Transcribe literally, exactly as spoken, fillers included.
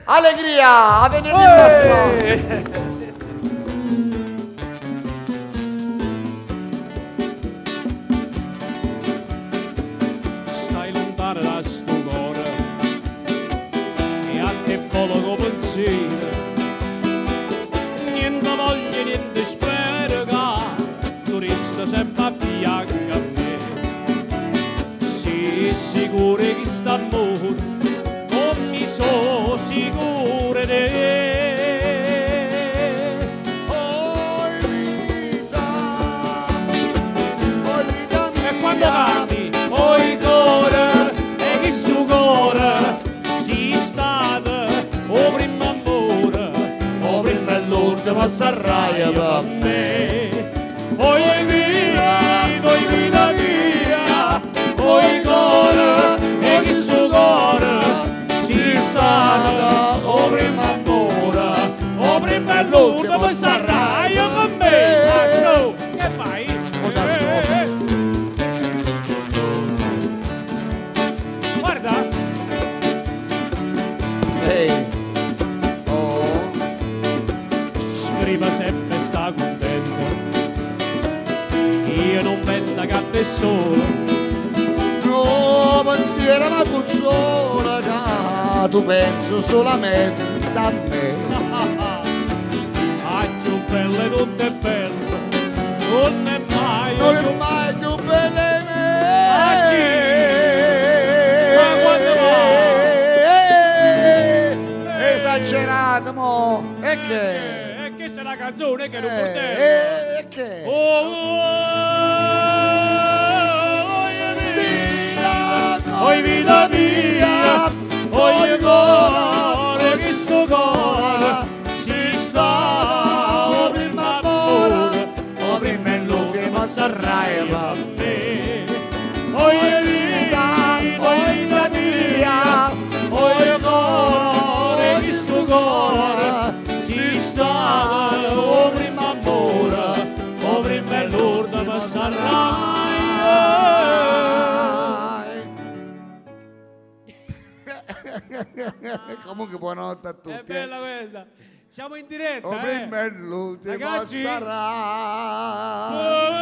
Allegria, a venerdì prossimo. Stai lontano da sto cuore e a te volo pensiero, niente voglio, niente spero che tu resta sempre a fianco a me. Sii sicuro che sta amore non mi so sicuro di te. Oh vita, oh vita mia. E quando canti, oi cuore, e che sto cuore si stato, o prima amore, Oh prima e l'ultimo sarraia per me. oi vita, oi vita mia, oi cuore, e che sto cuore si stato, o prima amore, o prima e l'ultimo sarraio con me. Mazzo, che fai? Eh, Guarda, Ehi, oh, scriva sempre sta contento, io non penso che a te solo. no pensiero ma consola che tu penso solamente a me. Ah, più belle, tutte belle, non è mai Non più è mai più belle Ah, me. Ma quando Eh, Esagerato mo. E che? E questa è la canzone che non Eh, portava. eh, E che? Oh, oh, Oi vita mia, oi cuore, che sto cuore si sta, o prima amore, o prima è l'ultimo sarraio per me. Oi vita, oi vita mia, oi cuore, che sto cuore si sta, o prima amore, o prima è l'ultimo sarraio. Comunque buonanotte a tutti. È bella questa. Siamo in diretta, Oh, eh. prima e l'ultimo Ragazzi. sarà.